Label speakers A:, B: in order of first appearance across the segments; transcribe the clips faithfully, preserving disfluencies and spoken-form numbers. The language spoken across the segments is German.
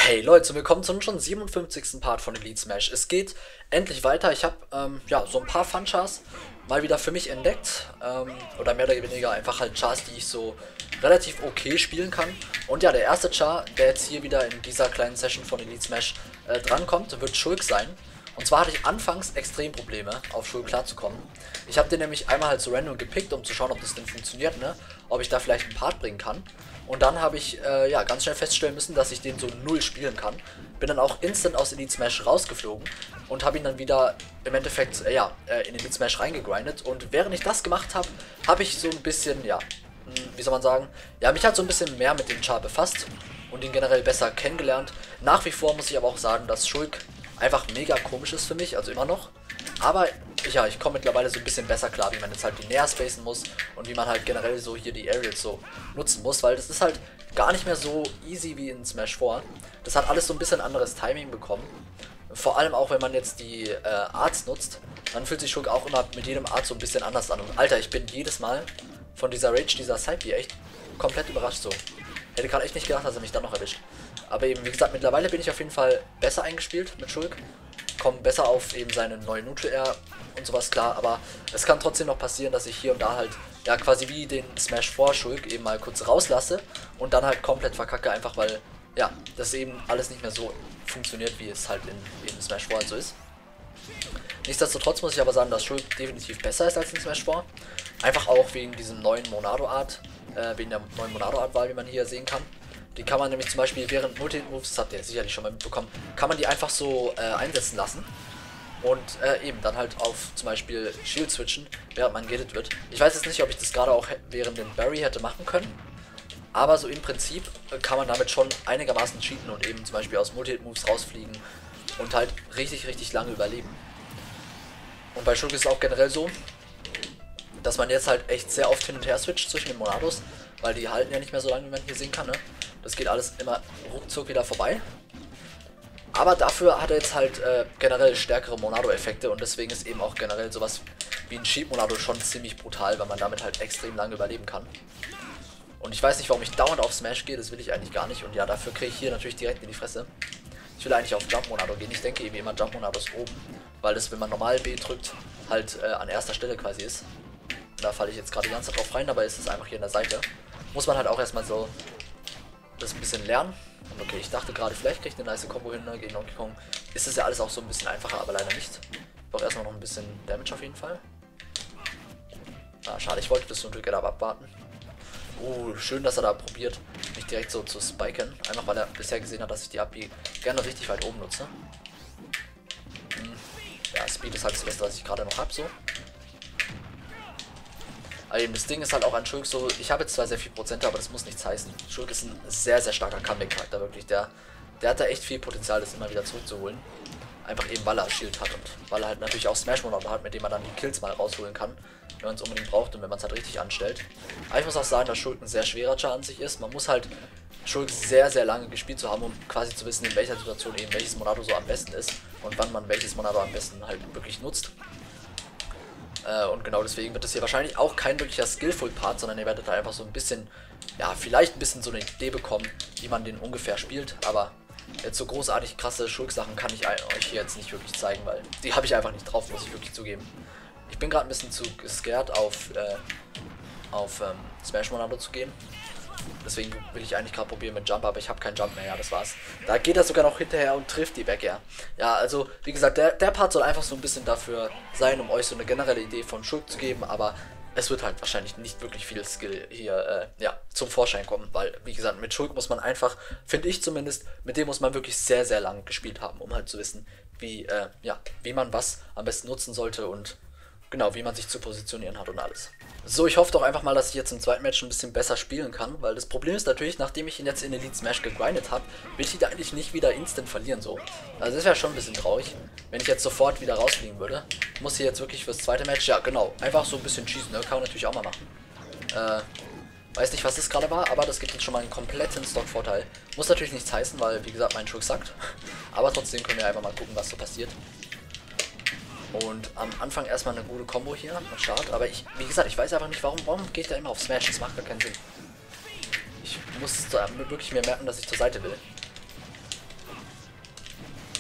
A: Hey Leute, willkommen zum schon siebenundfünfzigsten Part von Elite Smash. Es geht endlich weiter. Ich habe ähm, ja, so ein paar Fun-Chars mal wieder für mich entdeckt. Ähm, oder mehr oder weniger einfach halt Chars, die ich so relativ okay spielen kann. Und ja, der erste Char, der jetzt hier wieder in dieser kleinen Session von Elite Smash äh, drankommt, wird Shulk sein. Und zwar hatte ich anfangs extrem Probleme, auf Shulk klarzukommen. Ich habe den nämlich einmal halt so random gepickt, um zu schauen, ob das denn funktioniert, ne? Ob ich da vielleicht einen Part bringen kann. Und dann habe ich äh, ja, ganz schnell feststellen müssen, dass ich den so null spielen kann. Bin dann auch instant aus Elite Smash rausgeflogen und habe ihn dann wieder im Endeffekt äh, ja, äh, in Elite Smash reingegrindet. Und während ich das gemacht habe, habe ich so ein bisschen, ja, mh, wie soll man sagen, ja, mich halt so ein bisschen mehr mit dem Char befasst und ihn generell besser kennengelernt. Nach wie vor muss ich aber auch sagen, dass Shulk einfach mega komisch ist für mich, also immer noch. Aber ja, ich komme mittlerweile so ein bisschen besser klar, wie man jetzt halt die näher spacen muss und wie man halt generell so hier die Aerials so nutzen muss, weil das ist halt gar nicht mehr so easy wie in Smash vier. Das hat alles so ein bisschen anderes Timing bekommen. Vor allem auch, wenn man jetzt die äh, Arts nutzt, dann fühlt sich Shulk auch immer mit jedem Art so ein bisschen anders an. Und Alter, ich bin jedes Mal von dieser Rage, dieser Side-B echt komplett überrascht so. Hätte gerade echt nicht gedacht, dass er mich dann noch erwischt. Aber eben, wie gesagt, mittlerweile bin ich auf jeden Fall besser eingespielt mit Shulk. Komme besser auf eben seine neue Neutral Air und sowas klar, aber es kann trotzdem noch passieren, dass ich hier und da halt, ja, quasi wie den Smash vier Shulk eben mal kurz rauslasse und dann halt komplett verkacke, einfach weil, ja, das eben alles nicht mehr so funktioniert, wie es halt in, in Smash vier halt so ist. Nichtsdestotrotz muss ich aber sagen, dass Shulk definitiv besser ist als in Smash vier. Einfach auch wegen diesem neuen Monado-Art, äh, wegen der neuen Monado-Art-Wahl, wie man hier sehen kann. Die kann man nämlich zum Beispiel während Multi-Moves, das habt ihr sicherlich schon mal mitbekommen, kann man die einfach so äh, einsetzen lassen. Und äh, eben dann halt auf zum Beispiel Shield switchen, während man gehittet wird. Ich weiß jetzt nicht, ob ich das gerade auch während den Barry hätte machen können. Aber so im Prinzip äh, kann man damit schon einigermaßen cheaten und eben zum Beispiel aus Multi-Moves rausfliegen und halt richtig, richtig lange überleben. Und bei Shulk ist es auch generell so, dass man jetzt halt echt sehr oft hin und her switcht zwischen den Monados, weil die halten ja nicht mehr so lange, wie man hier sehen kann, ne? Das geht alles immer ruckzuck wieder vorbei. Aber dafür hat er jetzt halt äh, generell stärkere Monado-Effekte und deswegen ist eben auch generell sowas wie ein Cheat-Monado schon ziemlich brutal, weil man damit halt extrem lange überleben kann. Und ich weiß nicht, warum ich dauernd auf Smash gehe, das will ich eigentlich gar nicht. Und ja, dafür kriege ich hier natürlich direkt in die Fresse. Ich will eigentlich auf Jump-Monado gehen. Ich denke eben immer Jump-Monados oben, weil das, wenn man normal B drückt, halt äh, an erster Stelle quasi ist. Und da falle ich jetzt gerade die ganze Zeit drauf rein, dabei ist es einfach hier an der Seite. Muss man halt auch erstmal so das ein bisschen lernen. Und okay, ich dachte gerade, vielleicht kriege ich eine nice Combo hin, ne, gegen Donkey Kong. Ist es ja alles auch so ein bisschen einfacher, aber leider nicht. Ich brauche erstmal noch ein bisschen Damage auf jeden Fall. Ah, schade, ich wollte das Neutral Air abwarten. Uh, schön, dass er da probiert, mich direkt so zu spiken. Einfach weil er bisher gesehen hat, dass ich die A P gerne richtig weit oben nutze. Hm. Ja, Speed ist halt das Beste, was ich gerade noch habe, so. Aber eben das Ding ist halt auch an Shulk so, ich habe jetzt zwar sehr viel Prozent, aber das muss nichts heißen. Shulk ist ein sehr, sehr starker Comeback-Charakter, wirklich. Der, der hat da echt viel Potenzial, das immer wieder zurückzuholen. Einfach eben, weil er Shield hat und weil er halt natürlich auch Smash-Monado hat, mit dem man dann die Kills mal rausholen kann, wenn man es unbedingt braucht und wenn man es halt richtig anstellt. Aber ich muss auch sagen, dass Shulk ein sehr schwerer Char an sich ist. Man muss halt Shulk sehr, sehr lange gespielt zu haben, um quasi zu wissen, in welcher Situation eben welches Monado so am besten ist und wann man welches Monado am besten halt wirklich nutzt. Und genau deswegen wird das hier wahrscheinlich auch kein wirklicher Skillful-Part, sondern ihr werdet da einfach so ein bisschen, ja, vielleicht ein bisschen so eine Idee bekommen, wie man den ungefähr spielt. Aber jetzt so großartig krasse Shulk-Sachen kann ich euch hier jetzt nicht wirklich zeigen, weil die habe ich einfach nicht drauf, muss ich wirklich zugeben. Ich bin gerade ein bisschen zu scared auf, äh, auf ähm, Smash Monado zu gehen. Deswegen will ich eigentlich gerade probieren mit Jump, aber ich habe keinen Jump mehr, ja, das war's. Da geht er sogar noch hinterher und trifft die weg, ja. Ja, also, wie gesagt, der, der Part soll einfach so ein bisschen dafür sein, um euch so eine generelle Idee von Shulk zu geben, aber es wird halt wahrscheinlich nicht wirklich viel Skill hier, äh, ja, zum Vorschein kommen, weil, wie gesagt, mit Shulk muss man einfach, finde ich zumindest, mit dem muss man wirklich sehr, sehr lang gespielt haben, um halt zu wissen, wie, äh, ja, wie man was am besten nutzen sollte und genau, wie man sich zu positionieren hat und alles. So, ich hoffe doch einfach mal, dass ich jetzt im zweiten Match ein bisschen besser spielen kann, weil das Problem ist natürlich, nachdem ich ihn jetzt in Elite Smash gegrindet habe, will ich ihn eigentlich nicht wieder instant verlieren, so. Also das wäre schon ein bisschen traurig, wenn ich jetzt sofort wieder rausfliegen würde. Ich muss hier jetzt wirklich fürs zweite Match, ja genau, einfach so ein bisschen schießen, ne? Kann man natürlich auch mal machen. Äh, weiß nicht, was das gerade war, aber das gibt uns schon mal einen kompletten Stock-Vorteil. Muss natürlich nichts heißen, weil, wie gesagt, mein Shulk sackt. Aber trotzdem können wir einfach mal gucken, was so passiert. Und am Anfang erstmal eine gute Combo hier am Start. Aber ich, wie gesagt, ich weiß einfach nicht, warum, warum gehe ich da immer auf Smash? Das macht gar keinen Sinn. Ich muss da wirklich mir merken, dass ich zur Seite will.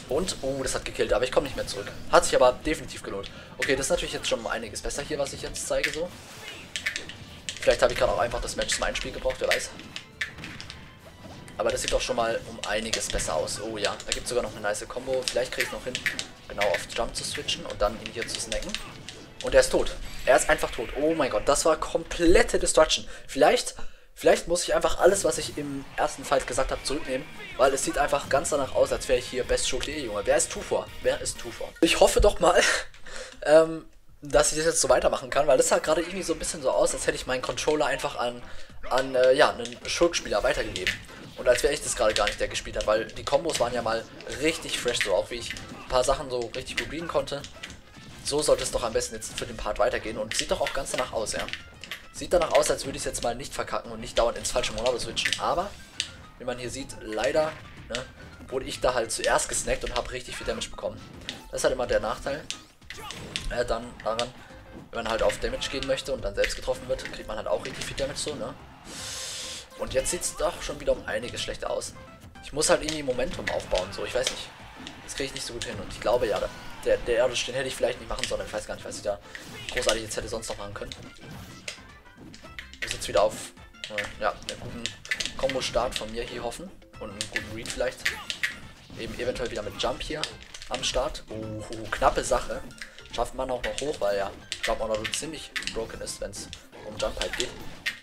A: Und, oh, das hat gekillt, aber ich komme nicht mehr zurück. Hat sich aber definitiv gelohnt. Okay, das ist natürlich jetzt schon um einiges besser hier, was ich jetzt zeige, so. Vielleicht habe ich gerade auch einfach das Match zum Einspiel gebraucht, wer weiß. Aber das sieht doch schon mal um einiges besser aus. Oh ja, da gibt es sogar noch eine nice Combo. Vielleicht kriege ich es noch hin, genau auf Jump zu switchen und dann ihn hier zu snacken. Und er ist tot. Er ist einfach tot. Oh mein Gott, das war komplette Destruction. Vielleicht... Vielleicht muss ich einfach alles, was ich im ersten Fight gesagt habe, zurücknehmen, weil es sieht einfach ganz danach aus, als wäre ich hier Best Show Junge. Wer ist Tufor? Wer ist Tufor? Ich hoffe doch mal, ähm, dass ich das jetzt so weitermachen kann, weil das sah gerade irgendwie so ein bisschen so aus, als hätte ich meinen Controller einfach an, an äh, ja, einen Schurkspieler weitergegeben. Und als wäre ich das gerade gar nicht, der gespielt hat, weil die Kombos waren ja mal richtig fresh, so auch wie ich ein paar Sachen so richtig gut readen konnte. So sollte es doch am besten jetzt für den Part weitergehen und sieht doch auch ganz danach aus, ja. Sieht danach aus, als würde ich es jetzt mal nicht verkacken und nicht dauernd ins falsche Monado switchen, aber, wie man hier sieht, leider, ne, wurde ich da halt zuerst gesnackt und habe richtig viel Damage bekommen. Das ist halt immer der Nachteil, äh, dann daran, wenn man halt auf Damage gehen möchte und dann selbst getroffen wird, kriegt man halt auch richtig viel Damage so, ne. Und jetzt sieht es doch schon wieder um einiges schlechter aus. Ich muss halt irgendwie Momentum aufbauen, so, ich weiß nicht. Das kriege ich nicht so gut hin und ich glaube, ja, der, der Erdisch, den hätte ich vielleicht nicht machen sollen, ich weiß gar nicht, was ich da großartig jetzt hätte sonst noch machen können. Wir sind jetzt wieder auf äh, ja, einen guten Combo-Start von mir hier hoffen und einen guten Read vielleicht. Eben eventuell wieder mit Jump hier am Start. Oh, knappe Sache. Schafft man auch noch hoch, weil ja Jump auch noch ziemlich broken ist, wenn es um Jump halt geht.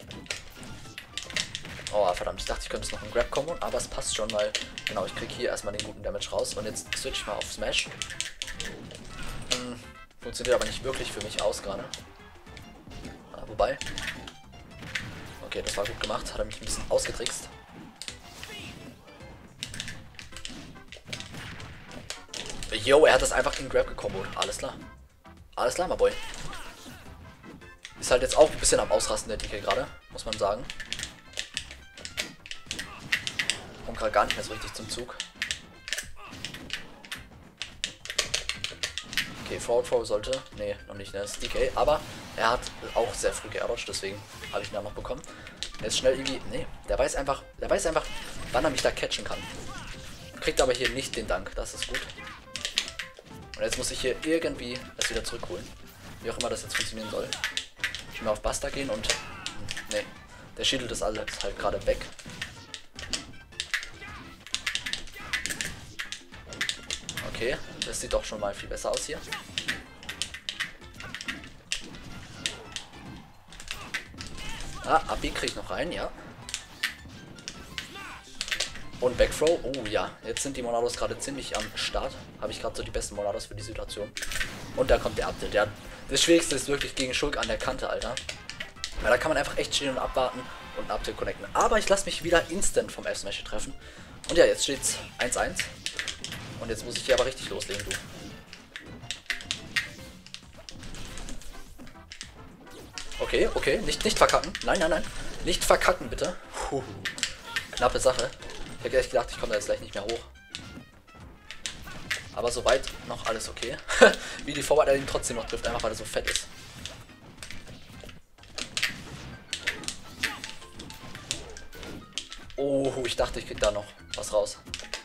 A: Oh, verdammt, ich dachte, ich könnte es noch einen Grab-Combo, aber es passt schon, weil, genau, ich kriege hier erstmal den guten Damage raus und jetzt switch ich mal auf Smash. Hm, funktioniert aber nicht wirklich für mich aus gerade. Ah, wobei... Okay, das war gut gemacht, hat er mich ein bisschen ausgetrickst. Yo, er hat das einfach in Grab gekombot. Alles klar. Alles klar, my boy. Ist halt jetzt auch ein bisschen am Ausrasten, der Dicke gerade, muss man sagen. Kommt gerade gar nicht mehr so richtig zum Zug. Okay, Forward Throw sollte... Nee, noch nicht, ne? Das ist D K. Aber er hat auch sehr früh geaddodged, deswegen habe ich ihn dann noch bekommen. Er ist schnell irgendwie... Nee, der weiß einfach... Der weiß einfach, wann er mich da catchen kann. Kriegt aber hier nicht den Dank, das ist gut. Und jetzt muss ich hier irgendwie das wieder zurückholen. Wie auch immer das jetzt funktionieren soll. Ich will mal auf Buster gehen und... Nee, der schädelt das alles halt gerade weg. Okay, das sieht doch schon mal viel besser aus hier. Ah, A B kriege ich noch rein, ja. Und Backthrow, oh ja, jetzt sind die Monados gerade ziemlich am Start. Habe ich gerade so die besten Monados für die Situation. Und da kommt der Update. Der, das Schwierigste ist wirklich gegen Schulk an der Kante, Alter. Weil da kann man einfach echt stehen und abwarten und ein Update connecten. Aber ich lasse mich wieder instant vom F-Smash treffen. Und ja, jetzt steht's eins eins. Und jetzt muss ich hier aber richtig loslegen, du. Okay, okay, nicht, nicht verkacken. Nein, nein, nein. Nicht verkacken, bitte. Puh. Knappe Sache. Ich hätte echt gedacht, ich komme da jetzt gleich nicht mehr hoch. Aber soweit noch alles okay. Wie die Forward ihn trotzdem noch trifft, einfach weil er so fett ist. Oh, ich dachte, ich krieg da noch was raus.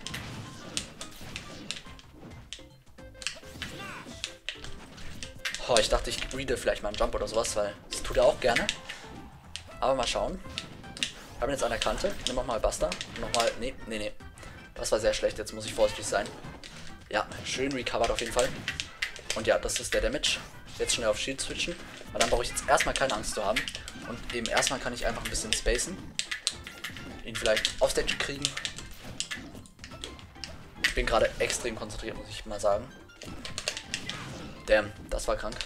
A: Oh, ich dachte, ich reade vielleicht mal einen Jump oder sowas, weil das tut er auch gerne. Aber mal schauen. Wir haben jetzt an der Kante. Nimm nochmal Buster. Nochmal. Nee, nee, nee. Das war sehr schlecht. Jetzt muss ich vorsichtig sein. Ja, schön recovered auf jeden Fall. Und ja, das ist der Damage. Jetzt schnell auf Shield switchen. Weil dann brauche ich jetzt erstmal keine Angst zu haben. Und eben erstmal kann ich einfach ein bisschen spacen. Ihn vielleicht offstage kriegen. Ich bin gerade extrem konzentriert, muss ich mal sagen. Damn, das war krank.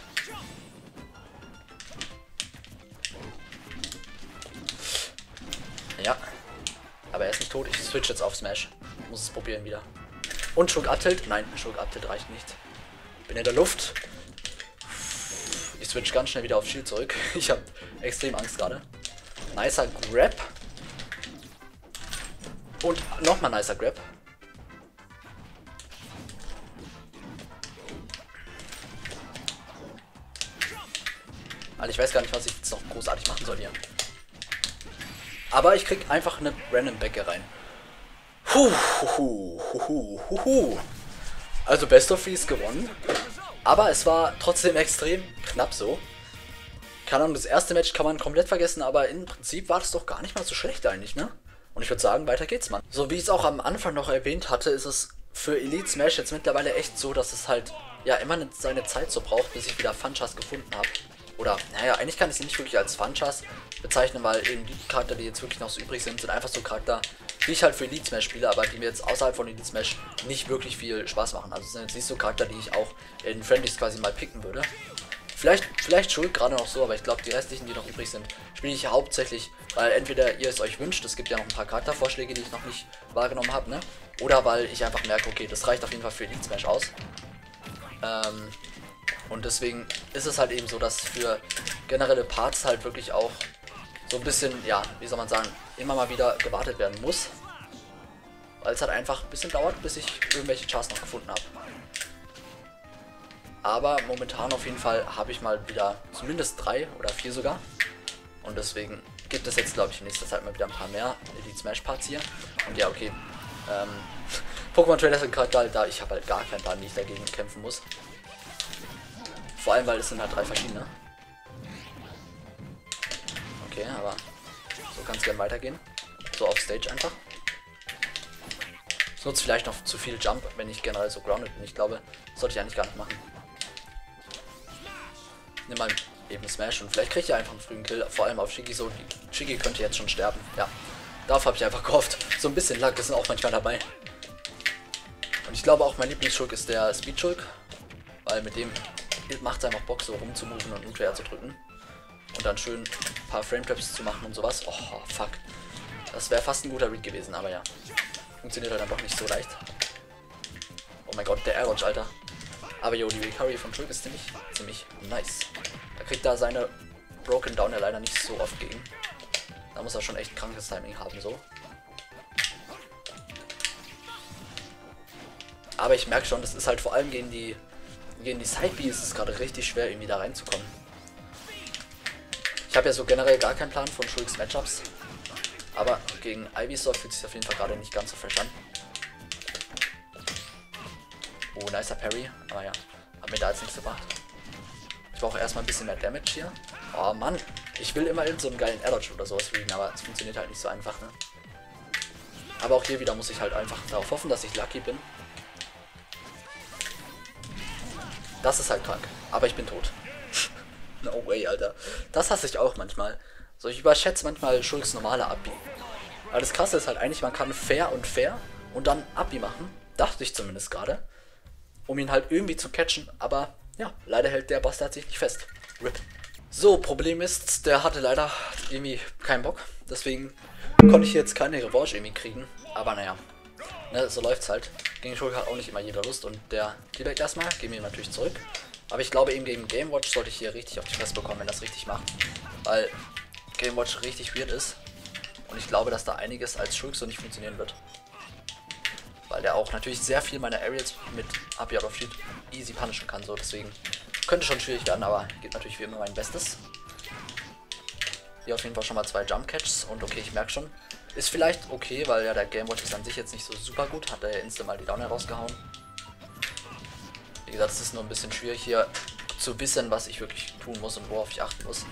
A: Ja. Aber er ist nicht tot. Ich switch jetzt auf Smash. Ich muss es probieren wieder. Und Schulk Abtilt. Nein, Schulk Abtilt reicht nicht. Bin in der Luft. Ich switch ganz schnell wieder auf Shield zurück. Ich habe extrem Angst gerade. Nicer Grab. Und nochmal nicer Grab. Also ich weiß gar nicht, was ich jetzt noch großartig machen soll hier. Aber ich krieg einfach eine random Backe rein. Huh, huh, huh, huh, huh. Also Best of Threes gewonnen. Aber es war trotzdem extrem knapp so. Keine Ahnung, das erste Match kann man komplett vergessen, aber im Prinzip war das doch gar nicht mal so schlecht eigentlich, ne? Und ich würde sagen, weiter geht's, Mann. So wie ich es auch am Anfang noch erwähnt hatte, ist es für Elite Smash jetzt mittlerweile echt so, dass es halt ja immer seine Zeit so braucht, bis ich wieder Funchas gefunden habe. Oder, naja, eigentlich kann ich sie nicht wirklich als Funchas bezeichnen, weil eben die Charakter, die jetzt wirklich noch so übrig sind, sind einfach so Charakter, die ich halt für Elite Smash spiele, aber die mir jetzt außerhalb von Elite Smash nicht wirklich viel Spaß machen. Also es sind jetzt nicht so Charakter, die ich auch in Friendlies quasi mal picken würde. Vielleicht, vielleicht Schuld gerade noch so, aber ich glaube, die restlichen, die noch übrig sind, spiele ich hauptsächlich, weil entweder ihr es euch wünscht, es gibt ja noch ein paar Charaktervorschläge, die ich noch nicht wahrgenommen habe, ne? Oder weil ich einfach merke, okay, das reicht auf jeden Fall für Elite Smash aus. Ähm, und deswegen ist es halt eben so, dass für generelle Parts halt wirklich auch so ein bisschen, ja, wie soll man sagen, immer mal wieder gewartet werden muss. Weil es halt einfach ein bisschen dauert, bis ich irgendwelche Chars noch gefunden habe. Aber momentan auf jeden Fall habe ich mal wieder zumindest drei oder vier sogar. Und deswegen gibt es jetzt, glaube ich, in nächster Zeit mal wieder ein paar mehr Elite Smash Parts hier. Und ja, okay. Ähm, Pokémon Trainer sind gerade halt da. Ich habe halt gar keinen Plan, wie ich dagegen kämpfen muss. Vor allem, weil es sind halt drei verschiedene. Okay, aber so kann es gerne weitergehen. So auf Stage einfach. Ich nutze vielleicht noch zu viel Jump, wenn ich generell so grounded bin. Ich glaube, das sollte ich eigentlich gar nicht machen. Nimm mal eben Smash und vielleicht kriege ich ja einfach einen frühen Kill, vor allem auf Shiggy so. Shiggy könnte jetzt schon sterben, ja. Darauf habe ich einfach gehofft. So ein bisschen Luck ist auch manchmal dabei. Und ich glaube auch, mein Lieblingsschulk ist der Speed-Schulk, weil mit dem macht es einfach Bock, so rumzumoven und Nutria zu drücken. Und dann schön ein paar Frame-Traps zu machen und sowas. Oh, fuck. Das wäre fast ein guter Read gewesen, aber ja. Funktioniert halt dann doch nicht so leicht. Oh mein Gott, der Air-Dodge, Alter. Aber jo, die Recovery von Schulk ist ziemlich, ziemlich nice. Da kriegt er seine Broken Down ja leider nicht so oft gegen. Da muss er schon echt krankes Timing haben, so. Aber ich merke schon, das ist halt vor allem gegen die gegen die Side-B ist es gerade richtig schwer, irgendwie da reinzukommen. Ich habe ja so generell gar keinen Plan von Schulks Matchups. Aber gegen Ivysaur fühlt sich auf jeden Fall gerade nicht ganz so frisch an. Oh, nicer Parry. Aber ja, hat mir da jetzt nichts gebracht. Ich brauche erstmal ein bisschen mehr Damage hier. Oh Mann, ich will immer in so einen geilen Air-Dodge oder sowas readen, aber es funktioniert halt nicht so einfach, ne? Aber auch hier wieder muss ich halt einfach darauf hoffen, dass ich lucky bin. Das ist halt krank. Aber ich bin tot. No way, Alter. Das hasse ich auch manchmal. So, ich überschätze manchmal Schulks normale Abi. Weil das Krasse ist halt eigentlich, man kann fair und fair und dann Abi machen. Dachte ich zumindest gerade. Um ihn halt irgendwie zu catchen. Aber ja, leider hält der Bastard sich nicht fest. Rip. So, Problem ist, der hatte leider irgendwie keinen Bock. Deswegen konnte ich jetzt keine Revanche irgendwie kriegen. Aber naja, ne, so läuft's halt. Gegen Schulk hat auch nicht immer jeder Lust. Und der T-Bag erstmal, geben wir ihm natürlich zurück. Aber ich glaube eben gegen Game Watch sollte ich hier richtig auf die Fresse bekommen, wenn das richtig macht. Weil Game Watch richtig weird ist. Und ich glaube, dass da einiges als Schulk so nicht funktionieren wird. Weil der auch natürlich sehr viel meiner Aerials mit Up Out of Shield easy punishen kann. So, deswegen könnte schon schwierig werden, aber geht natürlich wie immer mein Bestes. Hier auf jeden Fall schon mal zwei Jump Catches. Und okay, ich merke schon, ist vielleicht okay, weil ja der Game Watch ist an sich jetzt nicht so super gut. Hat er ja instant mal die Down rausgehauen. Wie gesagt, es ist nur ein bisschen schwierig hier zu wissen, was ich wirklich tun muss und worauf ich achten muss.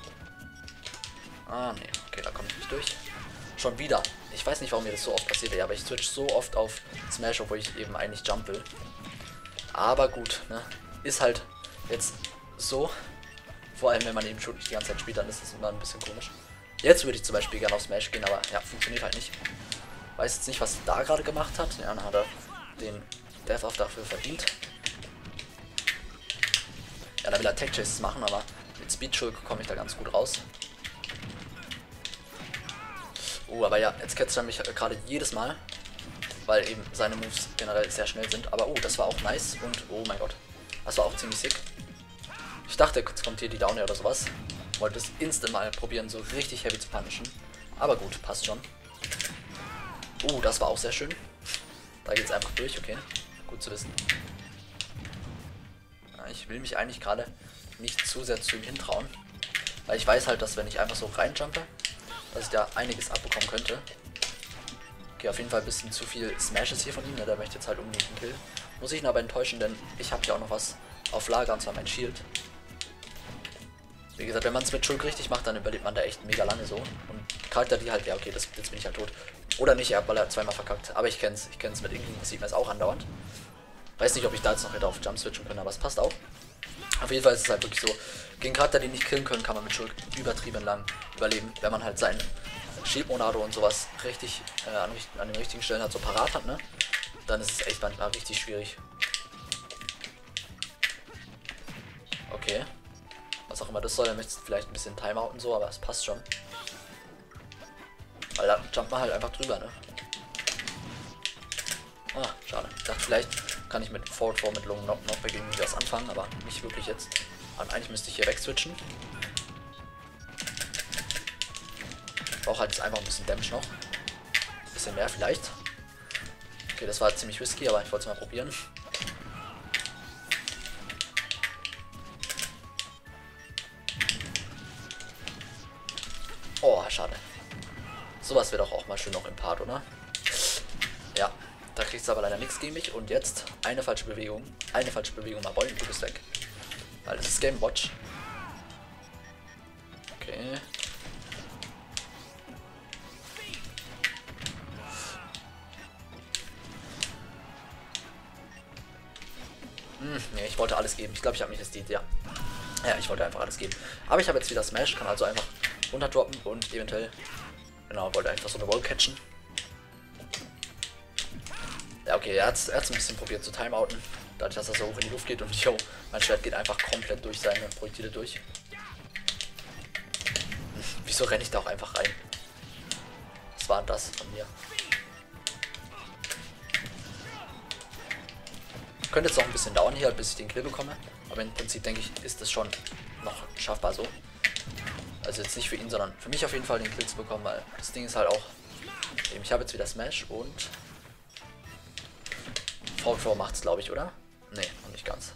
A: Ah, nee. Okay, da komme ich nicht durch. Schon wieder. Ich weiß nicht, warum mir das so oft passiert, aber ich switch so oft auf Smash, obwohl ich eben eigentlich Jump will. Aber gut, ne? Ist halt jetzt so. Vor allem, wenn man eben schon nicht die ganze Zeit spielt, dann ist das immer ein bisschen komisch. Jetzt würde ich zum Beispiel gerne auf Smash gehen, aber ja, funktioniert halt nicht. Weiß jetzt nicht, was er da gerade gemacht hat. Ja, dann hat er den Death Off dafür verdient. Ja, da will er Tech Chases machen, aber mit Speed Schulk komme ich da ganz gut raus. Oh, aber ja, jetzt catcht er mich gerade jedes Mal, weil eben seine Moves generell sehr schnell sind. Aber oh, das war auch nice und oh mein Gott, das war auch ziemlich sick. Ich dachte, jetzt kommt hier die Down oder sowas. Wollte es instant mal probieren, so richtig heavy zu punishen. Aber gut, passt schon. Oh, das war auch sehr schön. Da geht es einfach durch, okay. Gut zu wissen. Ja, ich will mich eigentlich gerade nicht zu sehr zu ihm hintrauen. Weil ich weiß halt, dass wenn ich einfach so reinjumpe, dass ich da einiges abbekommen könnte. Okay, auf jeden Fall ein bisschen zu viel Smashes hier von ihm, ne? Der möchte jetzt halt unbedingt einen Kill. Muss ich ihn aber enttäuschen, denn ich habe hier auch noch was auf Lager, und zwar mein Shield. Wie gesagt, wenn man es mit Shulk richtig macht, dann überlebt man da echt mega lange so. Und Charakter, die halt, ja okay, das, jetzt bin ich halt tot. Oder nicht, weil er zweimal verkackt. Aber ich kenn's, ich kenn's mit Inkling, das sieht man es auch andauernd. Weiß nicht, ob ich da jetzt noch hätte auf Jump switchen können, aber es passt auch. Auf jeden Fall ist es halt wirklich so, gegen Charakter, die nicht killen können, kann man mit Shulk übertrieben lang überleben, wenn man halt seinen Shield Monado und sowas richtig äh, an, an den richtigen Stellen halt so parat hat, ne? Dann ist es echt manchmal richtig schwierig. Okay. Was auch immer das soll, dann möchte vielleicht ein bisschen Timeout und so, aber es passt schon. Weil da jumpt man halt einfach drüber, ne? Ah, schade. Ich dachte, vielleicht kann ich mit Forward Four mit Long Knock noch gegen das anfangen, aber nicht wirklich jetzt. Und eigentlich müsste ich hier wegswitchen. Ich brauche halt jetzt einfach ein bisschen Damage noch. Ein bisschen mehr vielleicht. Okay, das war ziemlich risky, aber ich wollte es mal probieren. Oh, schade. Sowas wäre doch auch mal schön noch im Part, oder? Ja, da kriegst du aber leider nichts gegen mich. Und jetzt eine falsche Bewegung. Eine falsche Bewegung, mal Boy, und du bist weg. Weil das ist Game Watch. Okay. Hm, nee, ich wollte alles geben. Ich glaube, ich habe mich jetzt die, ja. Ja, ich wollte einfach alles geben. Aber ich habe jetzt wieder Smash, kann also einfach runterdroppen und eventuell, genau, wollte einfach so eine Wall catchen. Ja, okay, er hat es ein bisschen probiert zu timeouten, dadurch, dass er so hoch in die Luft geht und yo, mein Schwert geht einfach komplett durch seine Projektile durch. Wieso renne ich da auch einfach rein? Was war das von mir? Könnte jetzt noch ein bisschen dauern hier, bis ich den Kill bekomme, aber im Prinzip denke ich, ist das schon noch schaffbar so. Also jetzt nicht für ihn, sondern für mich auf jeden Fall den Kill zu bekommen, weil das Ding ist halt auch, eben, ich habe jetzt wieder Smash und V V macht's, glaube ich, oder? Nee, noch nicht ganz.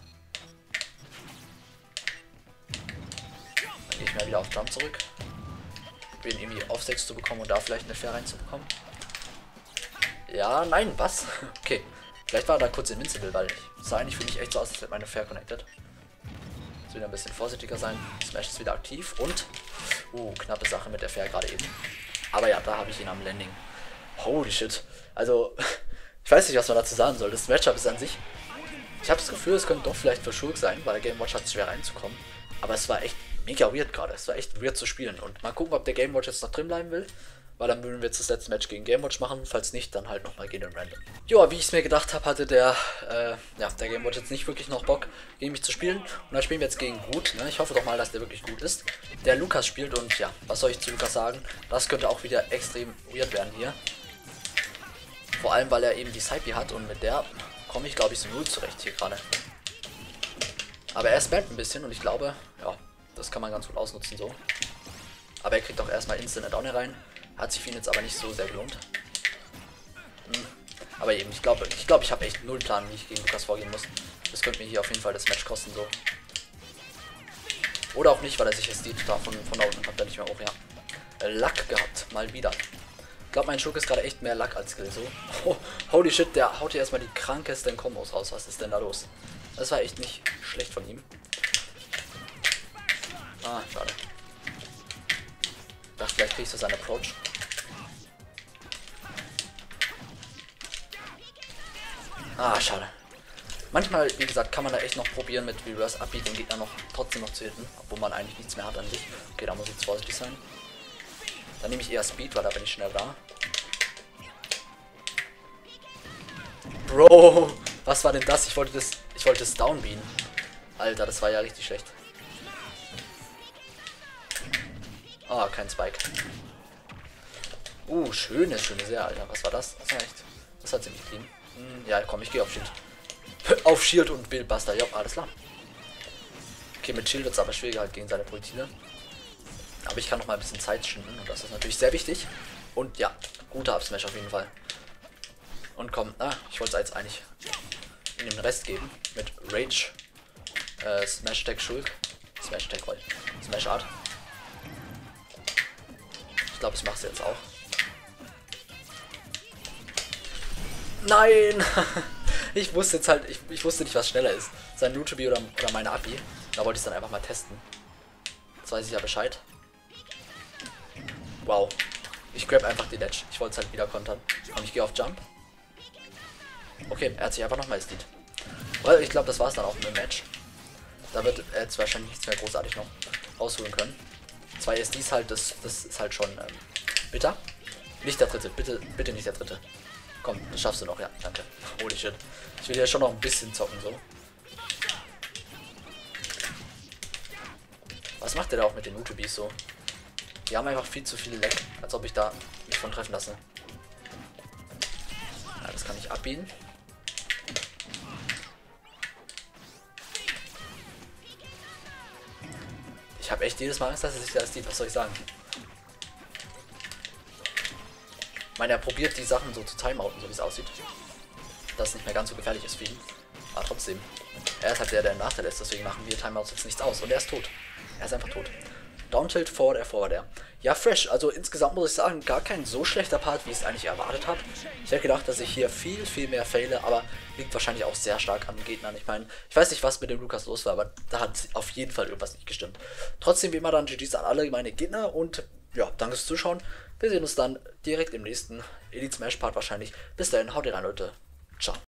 A: Dann gehe ich mal wieder auf Jump zurück. Probieren irgendwie auf sechs zu bekommen und da vielleicht eine Fair reinzubekommen. Ja, nein, was? Okay, vielleicht war er da kurz Invincible, weil es sah eigentlich für mich echt so aus, als hätte meine Fair connected. Jetzt wieder ein bisschen vorsichtiger sein. Smash ist wieder aktiv und uh, knappe Sache mit der Fair gerade eben. Aber ja, da habe ich ihn am Landing. Holy shit. Also, ich weiß nicht, was man dazu sagen soll. Das Matchup ist an sich. Ich habe das Gefühl, es könnte doch vielleicht für Shulk sein, weil der Game Watch hat es schwer reinzukommen. Aber es war echt mega weird gerade. Es war echt weird zu spielen. Und mal gucken, ob der Game Watch jetzt noch drin bleiben will. Weil dann würden wir jetzt das letzte Match gegen Game Watch machen. Falls nicht, dann halt nochmal gegen den Random. Joa, wie ich es mir gedacht habe, hatte der, äh, ja, der Game Watch jetzt nicht wirklich noch Bock, gegen mich zu spielen. Und dann spielen wir jetzt gegen Gut. Ne? Ich hoffe doch mal, dass der wirklich gut ist. Der Lukas spielt und ja, was soll ich zu Lukas sagen? Das könnte auch wieder extrem weird werden hier. Vor allem, weil er eben die Saipi hat und mit der komme ich, glaube ich, so null zurecht hier gerade. Aber er spammt ein bisschen und ich glaube, ja, das kann man ganz gut ausnutzen so. Aber er kriegt auch erstmal Instant Down rein. Hat sich für ihn jetzt aber nicht so sehr gelohnt. Hm. Aber eben, ich glaube, ich glaube, ich habe echt null Plan, wie ich gegen Lukas vorgehen muss. Das könnte mir hier auf jeden Fall das Match kosten so. Oder auch nicht, weil er sich jetzt die da von, von da unten hat, er nicht mehr hoch, ja. Lack gehabt, mal wieder. Ich glaube, mein Schurk ist gerade echt mehr Lack als Skill so. Oh, holy shit, der haut hier erstmal die krankesten Kombos raus. Was ist denn da los? Das war echt nicht schlecht von ihm. Ah, schade. Ich dachte, vielleicht kriegst du seinen Approach. Ah, schade. Manchmal, wie gesagt, kann man da echt noch probieren mit Reverse Upbeat den Gegner noch trotzdem noch zu hitten, obwohl man eigentlich nichts mehr hat an sich. Okay, da muss ich jetzt vorsichtig sein. Dann nehme ich eher Speed, weil da bin ich schnell da. Bro, was war denn das? Ich wollte das, ich wollte das downbeamen. Alter, das war ja richtig schlecht. Ah, oh, kein Spike. Uh, schöne, schöne sehr, Alter. Was war das? Das war echt. Das hat ziemlich clean. Hm, ja, komm, ich gehe auf Shield. Auf Shield und Bildbuster. Ja, alles klar. Okay, mit Shield wird es aber schwieriger halt gegen seine Projektile. Aber ich kann noch mal ein bisschen Zeit schinden und das ist natürlich sehr wichtig. Und ja, guter Up-Smash auf jeden Fall. Und komm, ah, ich wollte es jetzt eigentlich in den Rest geben. Mit Rage, äh, Smash Tag Shulk. Smash Tag, Smash Art. Ich glaube, ich mache es jetzt auch. Nein! Ich wusste jetzt halt, ich, ich wusste nicht, was schneller ist. Sein Lutebi oder, oder meine Abi. Da wollte ich es dann einfach mal testen. Jetzt weiß ich ja Bescheid. Wow. Ich grab einfach die Ledge. Ich wollte es halt wieder kontern. Und ich gehe auf Jump. Okay, er hat sich einfach nochmal Lied. Weil ich glaube, das war es dann auch mit dem Match. Da wird er jetzt wahrscheinlich nichts mehr großartig noch rausholen können. Zwei S Ds halt, das, das ist halt schon ähm, bitter. Nicht der dritte, bitte, bitte nicht der dritte. Komm, das schaffst du noch, ja, danke. Holy shit. Ich will ja schon noch ein bisschen zocken, so. Was macht der da auch mit den Nutubis so? Die haben einfach viel zu viele Leck, als ob ich da mich von treffen lasse. Ja, das kann ich abbiegen. Ich habe echt jedes Mal Angst, dass er sich da sieht, was soll ich sagen? Ich meine, er probiert die Sachen so zu timeouten, so wie es aussieht. Dass es nicht mehr ganz so gefährlich ist für ihn. Aber trotzdem. Er ist halt der, der im Nachteil ist, deswegen machen wir Timeouts jetzt nichts aus. Und er ist tot. Er ist einfach tot. Down tilt, forward air, forward air. Ja, fresh. Also insgesamt muss ich sagen, gar kein so schlechter Part, wie ich es eigentlich erwartet habe. Ich hätte gedacht, dass ich hier viel, viel mehr faile, aber liegt wahrscheinlich auch sehr stark an den Gegnern. Ich meine, ich weiß nicht, was mit dem Lukas los war, aber da hat auf jeden Fall irgendwas nicht gestimmt. Trotzdem wie immer dann G Gs an alle meine Gegner und ja, danke fürs Zuschauen. Wir sehen uns dann direkt im nächsten Elite Smash Part wahrscheinlich. Bis dahin, haut rein, Leute. Ciao.